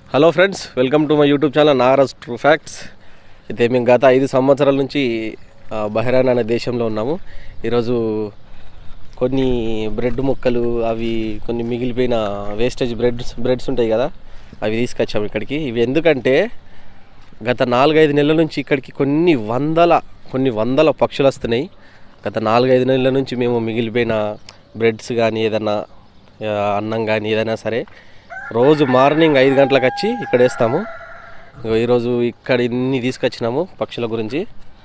Hello friends, welcome to my YouTube channel Nagaraj true facts. అయితే మేము గత 5 సంవత్సరాల నుంచి బహ్రెయిన్ అనే దేశంలో ఉన్నాము. ఈరోజు కొన్ని బ్రెడ్ ముక్కలు, అవి కొన్ని మిగిలిపోయిన వేస్టేజ్ బ్రెడ్స్ ఉంటాయి కదా, అవి తీసుకొచ్చాము ఇక్కడికి. ఇవి ఎందుకంటే గత 4-5 నెలల నుంచి ఇక్కడికి కొన్ని వందల పక్షులు వస్తున్నాయి. గత 4-5 నెలల నుంచి మేము మిగిలిపోయిన బ్రెడ్స్ కానీ, ఏదైనా అన్నం కానీ ఏదైనా సరే రోజు మార్నింగ్ 5 గంటలకు వచ్చి ఇక్కడ వేస్తాము. ఈరోజు ఇక్కడ ఇన్ని తీసుకొచ్చినాము పక్షుల గురించి.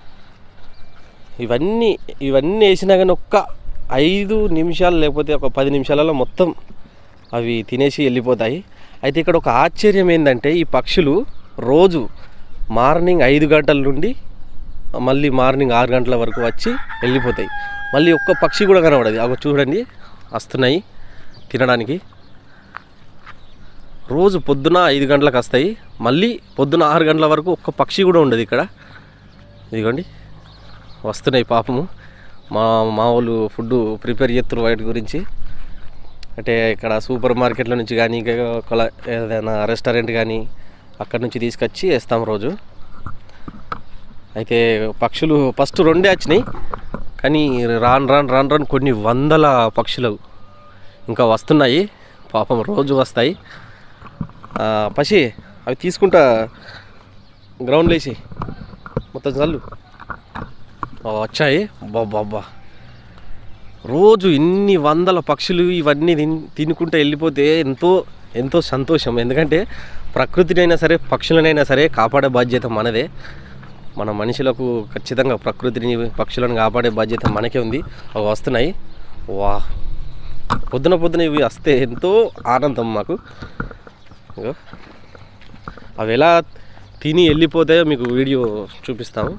ఇవన్నీ వేసినా కానీ ఒక్క 5 నిమిషాలు లేకపోతే ఒక 10 నిమిషాలలో మొత్తం అవి తినేసి వెళ్ళిపోతాయి. అయితే ఇక్కడ ఒక ఆశ్చర్యం ఏంటంటే, ఈ పక్షులు రోజు మార్నింగ్ 5 గంటల నుండి మళ్ళీ మార్నింగ్ 6 గంటల వరకు వచ్చి వెళ్ళిపోతాయి. మళ్ళీ ఒక్క పక్షి కూడా కనబడదు. అవి చూడండి, వస్తున్నాయి తినడానికి. రోజు పొద్దున 5 గంటలకు వస్తాయి, మళ్ళీ పొద్దున 6 గంటల వరకు ఒక్క పక్షి కూడా ఉండదు ఇక్కడ. ఇదిగోండి వస్తున్నాయి. పాపము మా వాళ్ళు ఫుడ్ ప్రిపేర్ చేస్తున్నారు వాటి గురించి. అంటే ఇక్కడ సూపర్ మార్కెట్ల నుంచి కానీ, ఏదైనా రెస్టారెంట్ కానీ అక్కడ నుంచి తీసుకొచ్చి వేస్తాం రోజు. అయితే పక్షులు ఫస్ట్ 2 వచ్చినాయి, కానీ రాను కొన్ని వందల పక్షులు ఇంకా వస్తున్నాయి. పాపం రోజు వస్తాయి. పసి అవి తీసుకుంటా గ్రౌండ్లో వేసి మొత్తం చల్లు వచ్చాయి. బాబా, రోజు ఇన్ని వందల పక్షులు ఇవన్నీ తినుకుంటూ వెళ్ళిపోతే ఎంతో సంతోషం. ఎందుకంటే ప్రకృతినైనా సరే పక్షులనైనా సరే కాపాడే బాధ్యత మనదే. మన మనుషులకు ఖచ్చితంగా ప్రకృతిని, పక్షులను కాపాడే బాధ్యత మనకే ఉంది. అవి వస్తున్నాయి. వా, పొద్దున ఇవి వస్తే ఎంతో ఆనందం మాకు. అవి ఎలా తిని వెళ్ళిపోతాయో మీకు వీడియో చూపిస్తాము.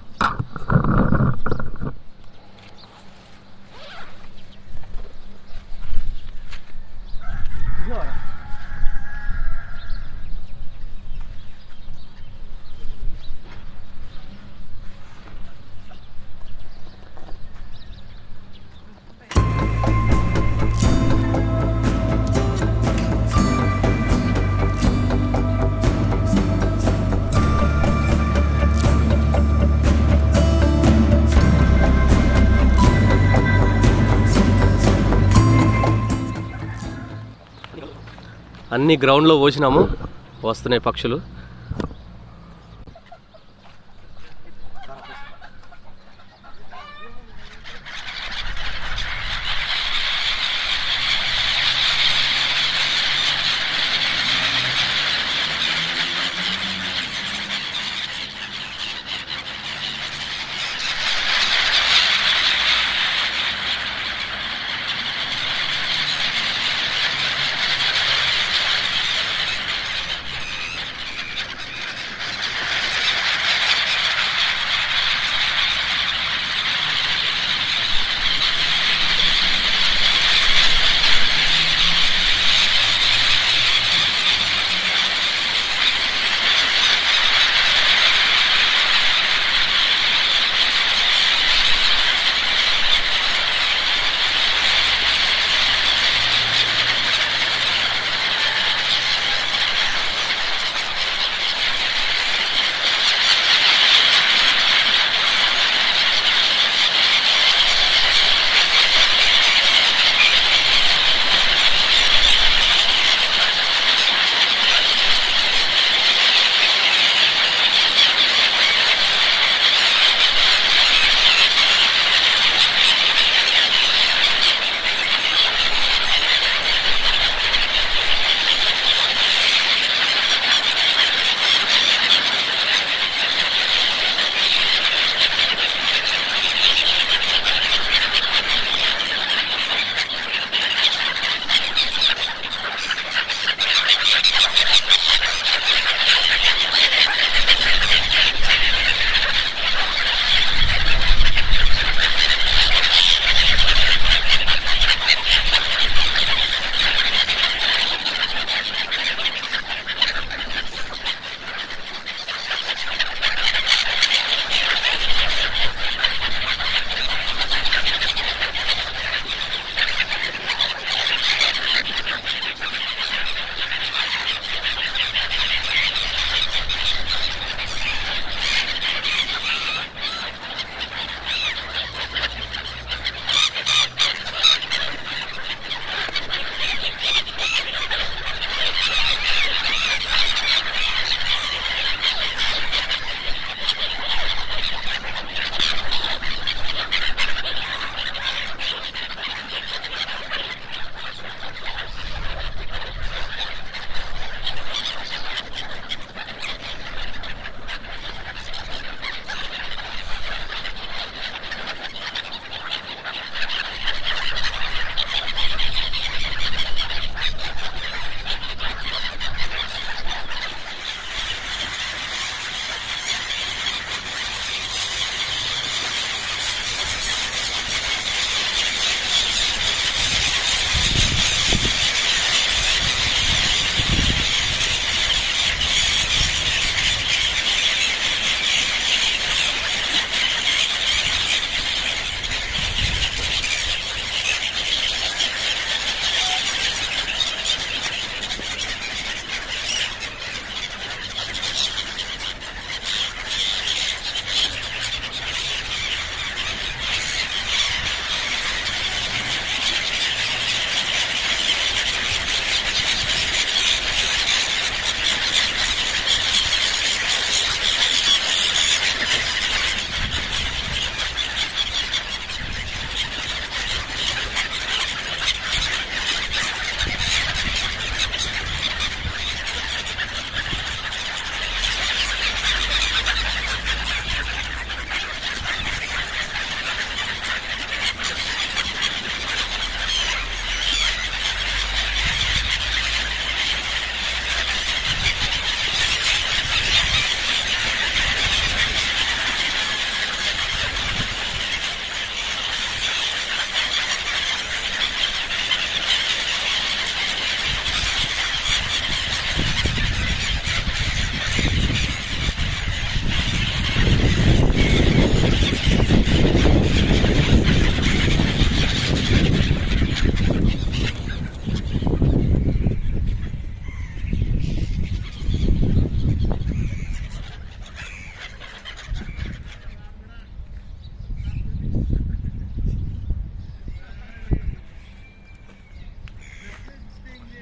అన్ని గ్రౌండ్లో పోసినాము, వస్తున్నాయి పక్షులు.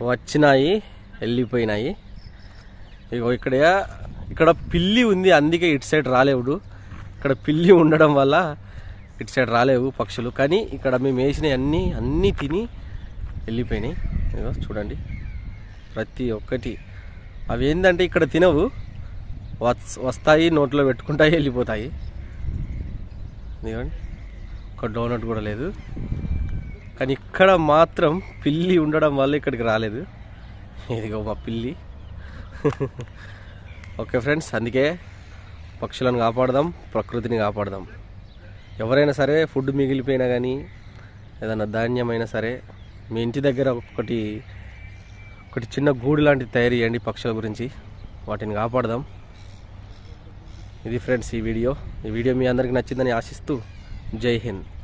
వచ్చినాయి, వెళ్ళిపోయినాయి. ఇగో ఇక్కడ పిల్లి ఉంది, అందుకే ఇటు సైడ్ రాలేవు. ఇక్కడ పిల్లి ఉండడం వల్ల ఇటు సైడ్ రాలేవు పక్షులు. కానీ ఇక్కడ మేము వేసినవి అన్నీ తిని వెళ్ళిపోయినాయి. ఇగో చూడండి, ప్రతి ఒక్కటి. అవి ఏంటంటే ఇక్కడ తినవు, వస్తాయి, నోట్లో పెట్టుకుంటాయి, వెళ్ళిపోతాయి. ఇదిగోండి, ఒక డోనట్ కూడా లేదు. కానీ ఇక్కడ మాత్రం పిల్లి ఉండడం వల్ల ఇక్కడికి రాలేదు. ఇదిగో మా పిల్లి. ఓకే ఫ్రెండ్స్, అందుకే పక్షులను కాపాడదాం, ప్రకృతిని కాపాడదాం. ఎవరైనా సరే ఫుడ్ మిగిలిపోయినా కానీ ఏదైనా ధాన్యమైనా సరే మీ ఇంటి దగ్గర ఒకటి చిన్న గూడు లాంటిది తయారు చేయండి పక్షుల గురించి, వాటిని కాపాడదాం. ఇది ఫ్రెండ్స్ ఈ వీడియో మీ అందరికీ నచ్చిందని ఆశిస్తూ జై హింద్.